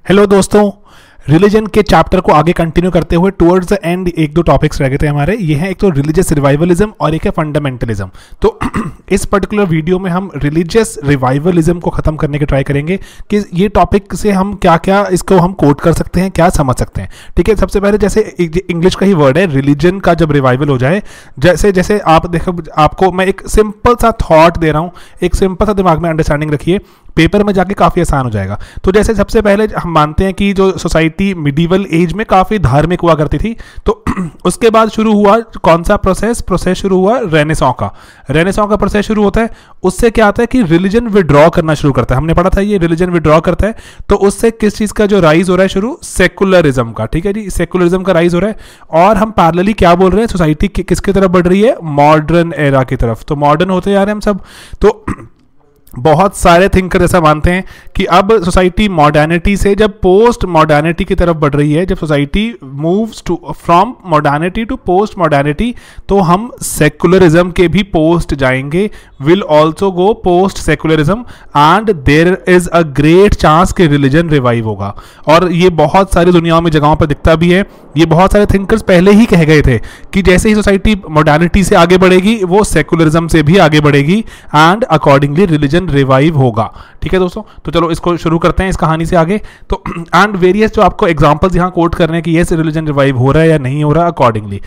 Hello दोस्तों, religion के chapter को आगे कंटिन्यू करते हुए टुवर्ड्स द एंड एक दो टॉपिक्स रह गए थे हमारे। ये है एक तो रिलीजियस रिवाइवलिज्म और एक है फंडामेंटलिज्म। तो इस पर्टिकुलर वीडियो में हम रिलीजियस रिवाइवलिज्म को ख़त्म करने की ट्राई करेंगे कि ये टॉपिक से हम क्या क्या इसको हम कोट कर सकते हैं, क्या समझ सकते हैं। ठीक है, सबसे पहले जैसे इंग्लिश का ही वर्ड है रिलीजन का, जब रिवाइवल हो जाए, जैसे जैसे आप देखो, आपको मैं एक सिंपल सा थॉट दे रहा हूँ, एक सिंपल सा दिमाग में अंडरस्टैंडिंग रखिए, पेपर में जाके काफ़ी आसान हो जाएगा। तो जैसे सबसे पहले हम मानते हैं कि जो सोसाइटी मिडिवल एज में काफ़ी धार्मिक हुआ करती थी, तो उसके बाद शुरू हुआ कौन सा प्रोसेस शुरू हुआ रेनेसां का। रेनेसां का प्रोसेस शुरू होता है, उससे क्या आता है कि रिलीजन विड्रॉ करना शुरू करता है। हमने पढ़ा था ये रिलीजन विड्रॉ करता है, तो उससे किस चीज़ का जो राइज हो रहा है शुरू, सेकुलरिज्म का। ठीक है जी, सेकुलरिज्म का राइज हो रहा है। और हम पैरेलली क्या बोल रहे हैं, सोसाइटी किसकी तरफ बढ़ रही है, मॉडर्न एरा की तरफ। तो मॉडर्न होते जा रहे हैं हम सब। तो बहुत सारे थिंकर ऐसा मानते हैं कि अब सोसाइटी मॉडर्निटी से जब पोस्ट मॉडर्निटी की तरफ बढ़ रही है, जब society moves to from modernity to post modernity, तो हम सेकुलरिज्म के भी पोस्ट जाएंगे, will also go post secularism, and there is a great chance कि रिलीजन रिवाइव होगा। और ये बहुत सारी दुनियाओं में जगहों पर दिखता भी है। ये बहुत सारे थिंकर्स पहले ही कह गए थे कि जैसे ही सोसाइटी मॉडर्निटी से आगे बढ़ेगी, वो सेकुलरिज्म से भी आगे बढ़ेगी, एंड अकॉर्डिंगली रिलीजन रिवाइव होगा। ठीक है दोस्तों, तो चलो इसको शुरू करते हैं इस कहानी से आगे। तो एंड वेरियस जो आपको एग्जांपल्स यहाँ कोट करने हैं कि यस रिलीजन रिवाइव हो रहा है या नहीं हो रहा अकॉर्डिंगली।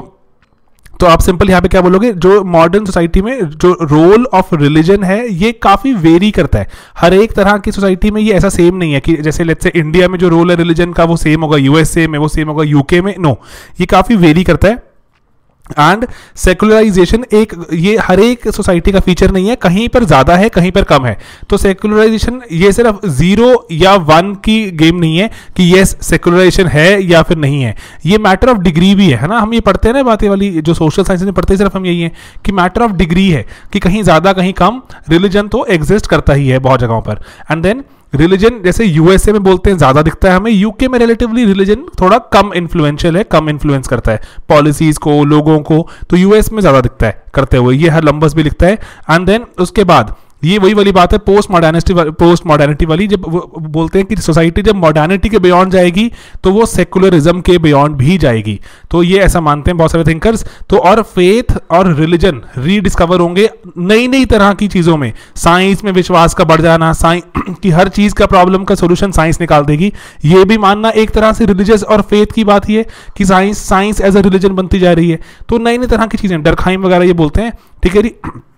तो आप सिंपल यहाँ पे क्या बोलोगे, जो मॉडर्न सोसाइटी में जो रोल ऑफ रिलीजन है ये काफ़ी वेरी करता है। हर एक तरह की सोसाइटी में ये ऐसा सेम नहीं है कि जैसे लेट्स से इंडिया में जो रोल है रिलीजन का वो सेम होगा, यूएसए में वो सेम होगा, यूके में नो, ये काफ़ी वेरी करता है। एंड सेकुलराइजेशन एक ये हर एक सोसाइटी का फीचर नहीं है, कहीं पर ज़्यादा है कहीं पर कम है। तो सेकुलराइजेशन ये सिर्फ 0 या 1 की गेम नहीं है कि यस सेकुलराइजेशन है या फिर नहीं है, ये मैटर ऑफ डिग्री भी है ना। हम ये पढ़ते हैं ना, बातें वाली जो सोशल साइंस में पढ़ते हैं, सिर्फ हम यही है कि मैटर ऑफ डिग्री है कि कहीं ज़्यादा कहीं कम, रिलीजन तो एग्जिस्ट करता ही है बहुत जगहों पर। एंड देन रिलीजन जैसे यूएसए में बोलते हैं ज़्यादा दिखता है हमें, यूके में रिलेटिवली रिलीजन थोड़ा कम इन्फ्लुएंशियल है, कम इन्फ्लुएंस करता है पॉलिसीज़ को, लोगों को, तो यूएस में ज़्यादा दिखता है करते हुए, ये हर लंबस भी लिखता है। एंड देन उसके बाद ये वही वाली बात है पोस्ट मॉडर्निटी वाली, जब वो बोलते हैं कि सोसाइटी जब मॉडर्निटी के बियॉन्ड जाएगी तो वो सेकुलरिज्म के बियॉन्ड भी जाएगी। तो ये ऐसा मानते हैं बहुत सारे थिंकर्स। तो और फेथ और रिलीजन रीडिस्कवर होंगे नई नई तरह की चीज़ों में, साइंस में विश्वास का बढ़ जाना, साइंस की हर चीज़ का प्रॉब्लम का सोल्यूशन साइंस निकाल देगी, ये भी मानना एक तरह से रिलीजियस और फेथ की बात ही है कि साइंस एज अ रिलीजन बनती जा रही है। तो नई नई तरह की चीज़ें, डरखाइम वगैरह ये बोलते हैं। ठीक है जी।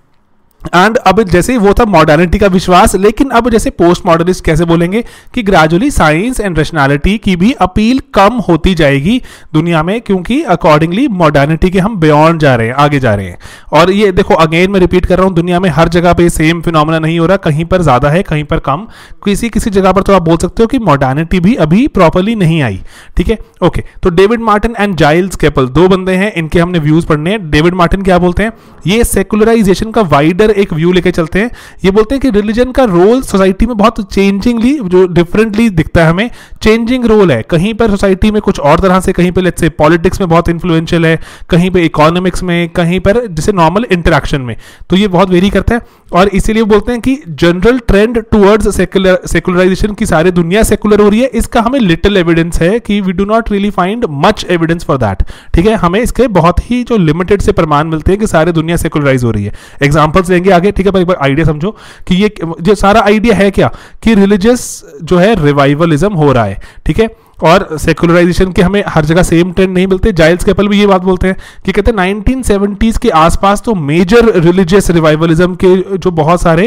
एंड अब जैसे वो था मॉडर्निटी का विश्वास, लेकिन अब जैसे पोस्ट मॉडर्निस्ट कैसे बोलेंगे कि ग्रेजुअली साइंस एंड रैशनैलिटी की भी अपील कम होती जाएगी दुनिया में, क्योंकि अकॉर्डिंगली मॉडर्निटी के हम बियॉन्ड जा रहे हैं, आगे जा रहे हैं। और ये देखो अगेन मैं रिपीट कर रहा हूँ, दुनिया में हर जगह पे सेम फिनोमेना नहीं हो रहा, कहीं पर ज़्यादा है कहीं पर कम, किसी किसी जगह पर तो आप बोल सकते हो कि मॉडर्निटी भी अभी प्रॉपरली नहीं आई। ठीक है, ओके। तो David Martin and Giles Kepel दो बंदे हैं, इनके हमने व्यूज पढ़ने हैं। डेविड मार्टिन क्या बोलते हैं, ये सेकुलराइजेशन का वाइडर एक व्यू लेके चलते हैं। ये बोलते हैं कि रिलीजन का रोल सोसाइटी में बहुत चेंजिंगली, जो डिफरेंटली दिखता है हमें, चेंजिंग रोल है। कहीं पर सोसाइटी में कुछ और तरह से, कहीं पे लेट्स से पॉलिटिक्स में बहुत इन्फ्लुएंशियल है, कहीं पे इकोनॉमिक्स में, कहीं पर जैसे नॉर्मल इंटरेक्शन में, तो ये बहुत वेरी करता है। और इसीलिए बोलते हैं कि जनरल ट्रेंड टुवर्ड्स सेकुलराइजेशन की सारी दुनिया सेकुलर हो रही है, इसका हमें लिटिल एविडेंस है कि we do not really find much evidence for that. ठीक है, हमें इसके बहुत ही जो लिमिटेड से प्रमाण मिलते हैं कि सारी दुनिया सेकुलराइज हो रही है। एग्जांपल्स लेंगे आगे। ठीक है, एक बार आइडिया समझो कि ये जो सारा आइडिया है क्या, कि रिलीजियस जो है रिवाइवलिज्म हो रहा है। ठीक है, और सेकुलराइजेशन के हमें हर जगह सेम ट्रेंड नहीं मिलते। जाइल्स केपल भी ये बात बोलते हैं कि कहते हैं 1970s के आसपास तो मेजर रिलीजियस रिवाइवलिज्म के जो बहुत सारे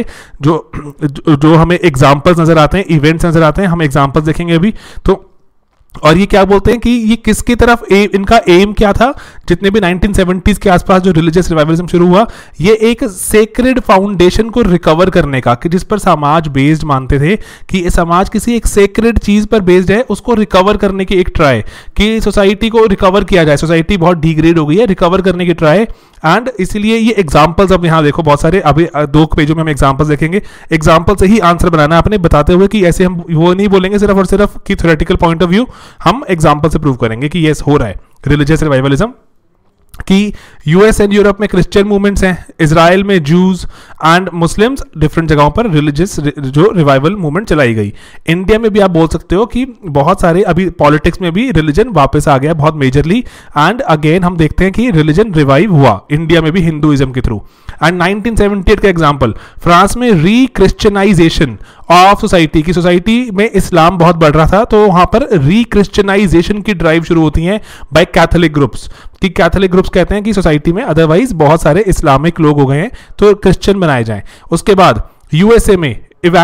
जो हमें एग्जांपल्स नजर आते हैं, इवेंट्स नजर आते हैं, हम एग्जांपल्स देखेंगे अभी। तो और ये क्या बोलते हैं कि ये किसकी तरफ इनका एम क्या था, जितने भी 1970s के आसपास जो रिलीजियस रिवाइवलिज्म शुरू हुआ, ये एक सेक्रेड फाउंडेशन को रिकवर करने का, कि जिस पर समाज बेस्ड मानते थे कि ये समाज किसी एक सेक्रेड चीज पर बेस्ड है, उसको रिकवर करने की एक ट्राई, कि सोसाइटी को रिकवर किया जाए, सोसाइटी बहुत डिग्रेड हो गई है, रिकवर करने की ट्राई। एंड इसीलिए ये एग्जांपल्स अब यहाँ देखो बहुत सारे, अभी 2 पेजों में हम एग्जांपल्स देखेंगे, एग्जांपल से ही आंसर बनाना आपने, बताते हुए कि ऐसे हम वो नहीं बोलेंगे सिर्फ और सिर्फ कि थ्योरेटिकल पॉइंट ऑफ व्यू, हम एग्जांपल से प्रूव करेंगे कि यस हो रहा है रिलीजियस रिवाइवलिज्म। कि यूएस एंड यूरोप में क्रिश्चियन मूवमेंट्स हैं, इजराइल में जूज एंड मुस्लिम्स, डिफरेंट जगहों पर रिलीजियस जो रिवाइवल मूवमेंट चलाई गई। इंडिया में भी आप बोल सकते हो कि बहुत सारे अभी पॉलिटिक्स में भी रिलीजन वापस आ गया बहुत मेजरली, एंड अगेन हम देखते हैं कि रिलीजन रिवाइव हुआ इंडिया में भी हिंदुइज्म के थ्रू। एंड 1978 का एग्जाम्पल, फ्रांस में री क्रिश्चियनाइजेशन ऑफ सोसाइटी की, सोसाइटी में इस्लाम बहुत बढ़ रहा था तो वहां पर री क्रिश्चियनाइजेशन की ड्राइव शुरू होती है बाय कैथोलिक ग्रुप्स, कि कैथोलिक ग्रुप्स कहते हैं कि सोसाइटी में अदरवाइज बहुत सारे इस्लामिक लोग हो गए हैं तो क्रिश्चियन बनाए जाएं। उसके बाद यूएसए में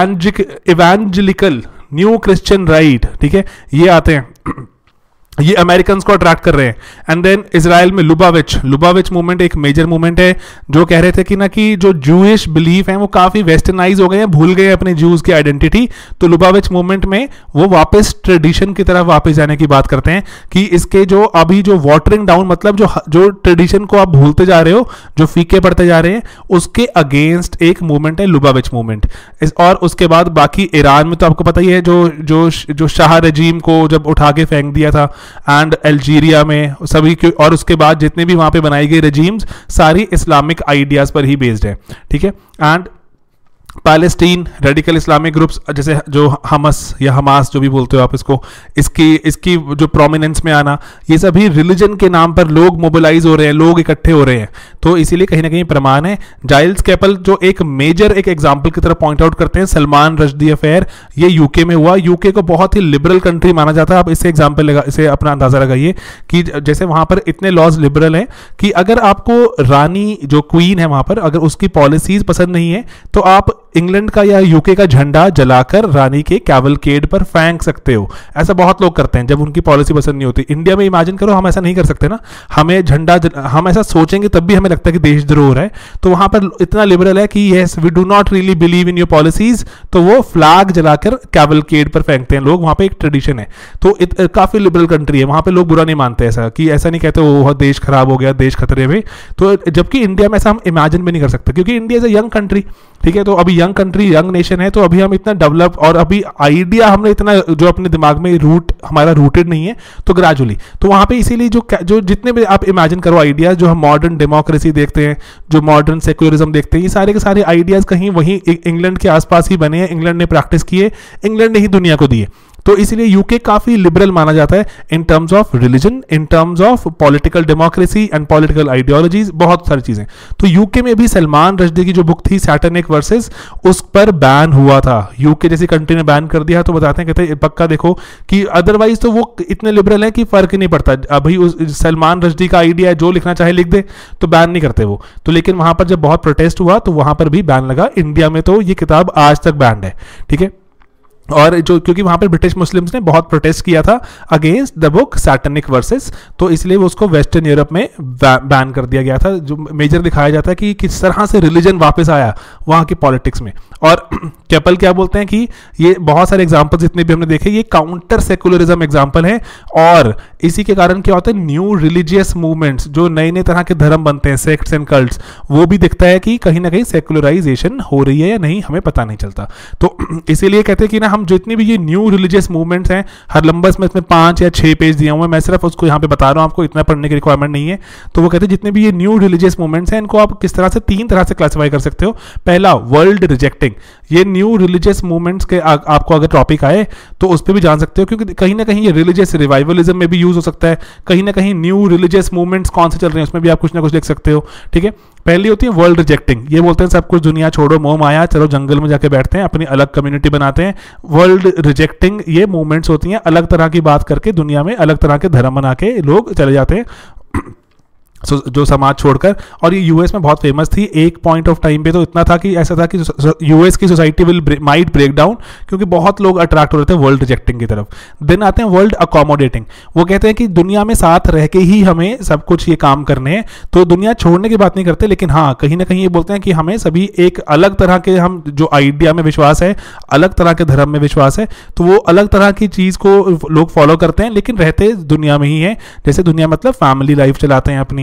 इवेंजलिकल न्यू क्रिश्चियन राइट, ठीक है, ये आते हैं, ये अमेरिकन को अट्रैक्ट कर रहे हैं। एंड देन इजराइल में लुबाविच मूवमेंट एक मेजर मूवमेंट है, जो कह रहे थे कि ना कि जो जूइश बिलीफ हैं वो काफी वेस्टर्नाइज हो गए हैं, भूल गए अपने जूस की आइडेंटिटी। तो लुबाविच मूवमेंट में वो वापस ट्रेडिशन की तरफ वापस जाने की बात करते हैं कि इसके जो अभी जो वाटरिंग डाउन, मतलब जो ट्रेडिशन को आप भूलते जा रहे हो, जो फीके पड़ते जा रहे हैं, उसके अगेंस्ट एक मूवमेंट है लुबाविच मूवमेंट। और उसके बाद बाकी ईरान में तो आपको पता ही है जो शाह रजीम को जब उठा के फेंक दिया था, एंड अल्जीरिया में सभी के, और उसके बाद जितने भी वहां पे बनाई गई रेजिम्स सारी इस्लामिक आइडियाज पर ही बेस्ड है, ठीक है। And Palestine radical Islamic groups जैसे जो हमस या हमास जो भी बोलते हो आप इसको, इसकी जो प्रोमिनेंस में आना, ये सभी रिलीजन के नाम पर लोग मोबिलाइज हो रहे हैं, लोग इकट्ठे हो रहे हैं, तो इसीलिए कहीं ना कहीं प्रमाण है। जाइल्स कैपल जो एक मेजर एक एग्जांपल की तरफ पॉइंट आउट करते हैं, सलमान रश्दी अफेयर, ये यूके में हुआ। यूके को बहुत ही लिबरल कंट्री माना जाता है। आप इससे एग्जाम्पल इसे अपना अंदाजा लगाइए कि जैसे वहां पर इतने लॉज लिबरल हैं कि अगर आपको रानी जो क्वीन है वहां पर, अगर उसकी पॉलिसीज पसंद नहीं है तो आप इंग्लैंड का या यूके का झंडा जलाकर रानी के कैवलकेड पर फेंक सकते हो। ऐसा बहुत लोग करते हैं जब उनकी पॉलिसी पसंद नहीं होती। इंडिया में इमेजिन करो, हम ऐसा नहीं कर सकते ना, हमें झंडा, हम ऐसा सोचेंगे तब भी हमें लगता है कि देशद्रोह हो रहा है। तो वहां पर इतना लिबरल है कि yes we do not really believe in your policies, तो वो फ्लैग जलाकर कैवलकेड पर फेंकते हैं लोग। वहां पर एक ट्रेडिशन है, तो काफी लिबरल कंट्री है, वहां पर लोग बुरा नहीं मानते, ऐसा कि ऐसा नहीं कहते वो देश खराब हो गया, देश खतरे में। तो जबकि इंडिया में ऐसा हम इमेजिन भी नहीं कर सकते, क्योंकि India is a young country, ठीक है। तो अभी यंग कंट्री, यंग नेशन है, तो अभी हम इतना डेवलप और अभी आइडिया हमने इतना जो अपने दिमाग में हमारा रूटेड नहीं है, तो ग्रेजुअली तो वहां पे इसीलिए जो जितने भी आप इमेजिन करो आइडियाज, जो हम मॉडर्न डेमोक्रेसी देखते हैं, जो मॉडर्न सेक्युलरिज्म देखते हैं, ये सारे के सारे आइडियाज कहीं वहीं इंग्लैंड के आसपास ही बने हैं, इंग्लैंड ने प्रैक्टिस किए, इंग्लैंड ने ही दुनिया को दिए। तो इसलिए यूके काफी लिबरल माना जाता है in terms of religion, in terms of political democracy and political ideologies, बहुत सारी चीजें। तो यूके में भी सलमान रश्दी की जो बुक थी सैटनिक वर्सेस, उस पर बैन हुआ था। यूके जैसी कंट्री ने बैन कर दिया, तो बताते हैं, कहते हैं पक्का देखो कि अदरवाइज तो वो इतने लिबरल है कि फर्क ही नहीं पड़ता। अभी उस सलमान रश्दी का आइडिया है, जो लिखना चाहे लिख दे, तो बैन नहीं करते वो। तो लेकिन वहां पर जब बहुत प्रोटेस्ट हुआ तो वहां पर भी बैन लगा। इंडिया में तो ये किताब आज तक बैन्ड है, ठीक है। और जो क्योंकि वहां पर ब्रिटिश मुस्लिम्स ने बहुत प्रोटेस्ट किया था against the book Satanic Verses, तो इसलिए वो उसको वेस्टर्न यूरोप में बैन कर दिया गया था। जो मेजर दिखाया जाता है कि किस तरह से रिलीजन वापस आया वहां की पॉलिटिक्स में। और कैपल क्या बोलते हैं कि ये बहुत सारे एग्जांपल्स जितने भी हमने देखे, ये काउंटर सेकुलरिज्म एग्जांपल है, और इसी के कारण क्या होता है, न्यू रिलीजियस मूवमेंट्स, जो नए नए तरह के धर्म बनते हैं, सेक्ट्स एंड कल्ट्स, वो भी दिखता है कि कहीं ना कहीं सेकुलराइजेशन हो रही है या नहीं, हमें पता नहीं चलता। तो इसीलिए कहते हैं कि ना हम जितनी भी ये न्यू रिलीजियस मूवमेंट्स हैं, हर लंबस में इसमें 5 या 6 पेज दिए हुए हैं, मैं सिर्फ उसको यहाँ पे बता रहा हूँ, आपको इतना पढ़ने की रिक्वायरमेंट नहीं है। तो वो कहते हैं जितने भी ये न्यू रिलीजियस मूवमेंट्स हैं, इनको आप किस तरह से 3 तरह से क्लासिफाई कर सकते हो। पहला, वर्ल्ड रिजेक्टिंग, ये न्यू रिलीजियस मूवमेंट्स के आपको अगर टॉपिक आए तो उस पर भी जान सकते हो, क्योंकि कहीं ना कहीं ये रिलीजियस रिवाइवलिज्म में भी यूज हो सकता है। कहीं ना कहीं न्यू रिलीजियस मूवमेंट्स कौन से चल रहे हैं उसमें भी आप कुछ ना कुछ लिख सकते हो, ठीक है। पहली होती है वर्ल्ड रिजेक्टिंग, ये बोलते हैं सब कुछ दुनिया छोड़ो, मोह माया, चलो जंगल में जाके बैठते हैं, अपनी अलग कम्युनिटी बनाते हैं। वर्ल्ड रिजेक्टिंग ये मूवमेंट्स होती हैं, अलग तरह की बात करके दुनिया में अलग तरह के धर्म बना के लोग चले जाते हैं जो समाज छोड़कर। और ये यूएस में बहुत फेमस थी एक पॉइंट ऑफ टाइम पे, तो इतना था कि ऐसा था कि यूएस की सोसाइटी माइट ब्रेक डाउन, क्योंकि बहुत लोग अट्रैक्ट हो रहे थे वर्ल्ड रिजेक्टिंग की तरफ। देन आते हैं वर्ल्ड अकोमोडेटिंग, वो कहते हैं कि दुनिया में साथ रह के ही हमें सब कुछ ये काम करने हैं, तो दुनिया छोड़ने की बात नहीं करते, लेकिन हाँ कहीं ना कहीं ये बोलते हैं कि हमें सभी एक अलग तरह के, हम जो आइडिया में विश्वास है, अलग तरह के धर्म में विश्वास है, तो वो अलग तरह की चीज को लोग फॉलो करते हैं, लेकिन रहते दुनिया में ही है। जैसे दुनिया मतलब फैमिली लाइफ चलाते हैं अपनी,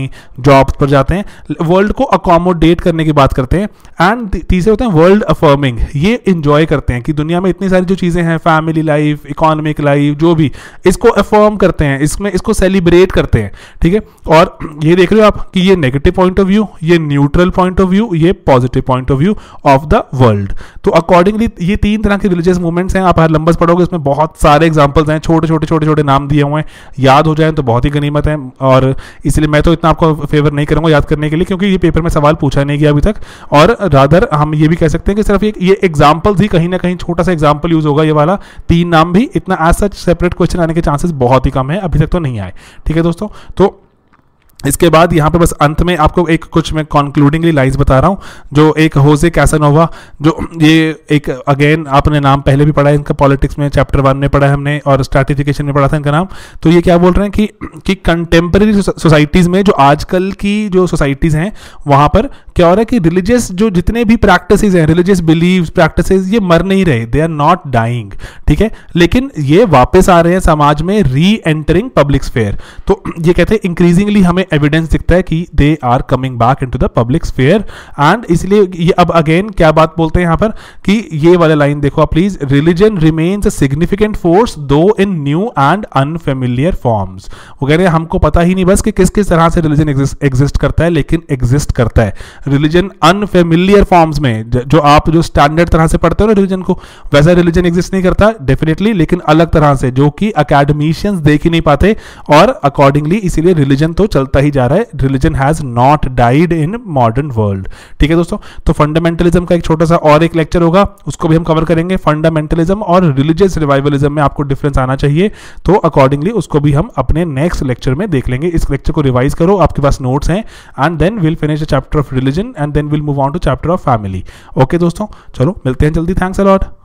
अपनी जॉब्स पर जाते हैं, वर्ल्ड को अकोमोडेट करने की बात करते हैं। एंड तीसरे होते हैं वर्ल्ड अफर्मिंग, ये इंजॉय करते हैं कि दुनिया में इतनी सारी जो चीज़ें हैं, फैमिली लाइफ, इकोनॉमिक लाइफ, जो भी, इसको अफर्म करते हैं, इसमें इसको सेलिब्रेट करते हैं, ठीक है। और ये देख रहे हो आप कि ये नेगेटिव पॉइंट ऑफ व्यू, ये न्यूट्रल पॉइंट ऑफ व्यू, ये positive point of view of the world. तो अकॉर्डिंगली ये 3 तरह के रिलीजियस मूवमेंट्स हैं। आप हर लंबस पढ़ोगे, इसमें बहुत सारे एग्जांपल्स हैं, छोटे छोटे नाम दिए हुए हैं, याद हो जाए तो बहुत ही गनीमत है। और इसलिए मैं तो इतना आपको फेवर नहीं करूंगा याद करने के लिए, क्योंकि ये पेपर में सवाल पूछा नहीं गया अभी तक। और रादर हम ये भी कह सकते हैं कि सिर्फ ये एग्जाम्पल्स ही, कहीं ना कहीं छोटा सा एग्जाम्पल यूज होगा ये वाला, 3 नाम भी, इतना एज सच सेपरेट क्वेश्चन आने के चांसेस बहुत ही कम है, अभी तक तो नहीं आए, ठीक है दोस्तों। तो इसके बाद यहाँ पे बस अंत में आपको एक कुछ मैं कंक्लूडिंगली लाइंस बता रहा हूँ, जो एक होजे कैसानोवा, जो ये एक अगेन आपने नाम पहले भी पढ़ा है इनका, पॉलिटिक्स में चैप्टर 1 में पढ़ा है हमने, और स्ट्रैटिफिकेशन में पढ़ा था इनका नाम। तो ये क्या बोल रहे हैं कि कंटेम्प्रेरी सोसाइटीज में, जो आजकल की जो सोसाइटीज हैं, वहाँ पर क्या हो रहा है कि रिलीजियस जो जितने भी प्रैक्टिसेस हैं, रिलीजियस बिलीव्स, प्रैक्टिसेस, ये मर नहीं रहे, दे आर नॉट डाइंग, ठीक है, लेकिन ये वापस आ रहे हैं समाज में, री एंटरिंग पब्लिक स्फेयर। तो ये कहते हैं इंक्रीजिंगली हमें एविडेंस दिखता है कि they are coming back into the public sphere. And इसलिए ये अब अगेन क्या बात बोलते हैं यहां पर कि ये वाला लाइन देखो आप please, religion remains a significant force though in new and unfamiliar forms. वो कह रहे हैं हमको पता ही नहीं बस कि किस किस तरह से रिलीजन एग्जिस्ट करता है, लेकिन एग्जिस्ट करता है रिलीजन अनफेमिलियर फॉर्म्स में। जो आप जो स्टैंडर्ड तरह से पढ़ते हो ना रिलीजन को, वैसा रिलीजन एग्जिस्ट नहीं करता डेफिनेटली, लेकिन अलग तरह से, जो कि अकेडमिशियंस देख ही नहीं पाते। और अकॉर्डिंगली इसीलिए रिलीजन तो चलता ही जा रहा है, religion has not died in modern world, ठीक है दोस्तों। तो फंडामेंटलिज्म का एक छोटा सा और एक लेक्चर होगा, उसको भी हम कवर करेंगे। फंडामेंटलिज्म और रिलीजियस रिवाइवलिज्म में आपको डिफरेंस आना चाहिए, तो अकॉर्डिंगली उसको भी हम अपने नेक्स्ट लेक्चर में देख लेंगे। इस लेक्चर को रिवाइज करो, आपके पास नोट्स हैं, and then will finish the chapter of religion and then will move on to chapter of family. Okay दोस्तों, चलो मिलते हैं जल्दी। Thanks a lot.